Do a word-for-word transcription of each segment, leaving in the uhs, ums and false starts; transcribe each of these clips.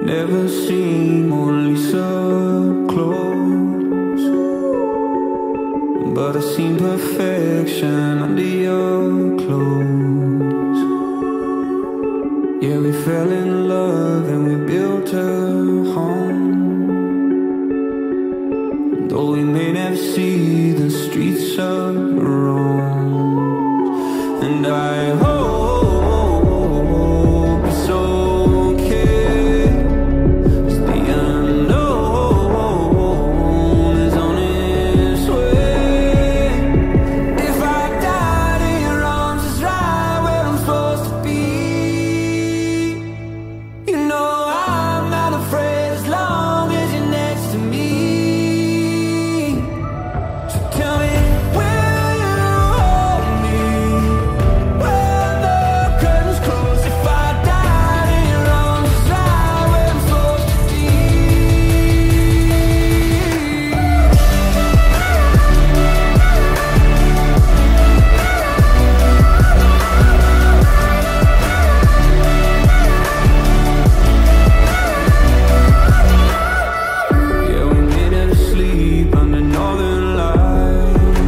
never seem only so close, but I seen perfection under your clothes. Yeah, we fell in love and we built a home. Though we may never see the streets of Rome, and I hope it's okay, 'cause the unknown is on its way. If I died in your arms, it's right where I'm supposed to be. You know I'm not afraid as long as you're next to me. So tell me, will you hold me when the curtains close? If I died in your arms, it's right where I'm supposed to be. Yeah, we may never sleep under northern lights,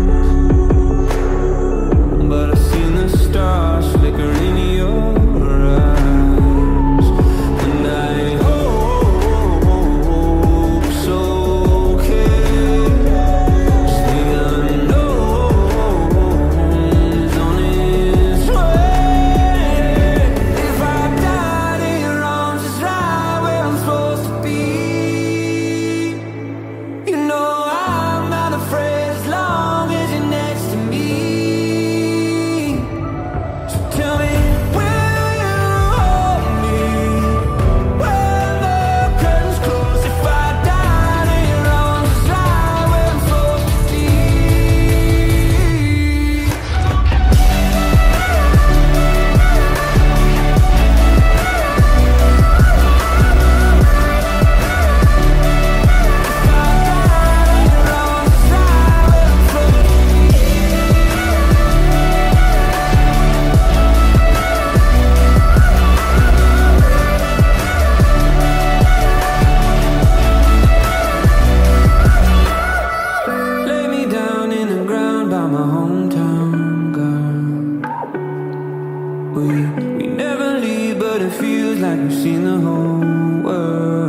but I've seen the stars flicker in your eyes, and I hope it's okay, 'cause the unknown is on its way. If I died in your arms, it's right where I'm supposed to be. You know I'm not afraid as long as you're next to me. So tell me, will you hold me when the curtains close? If I died in your arms, it's right where I'm supposed to be. Lay me down in the ground by my hometown, girl. We we never leave, but it feels like we've seen the whole world.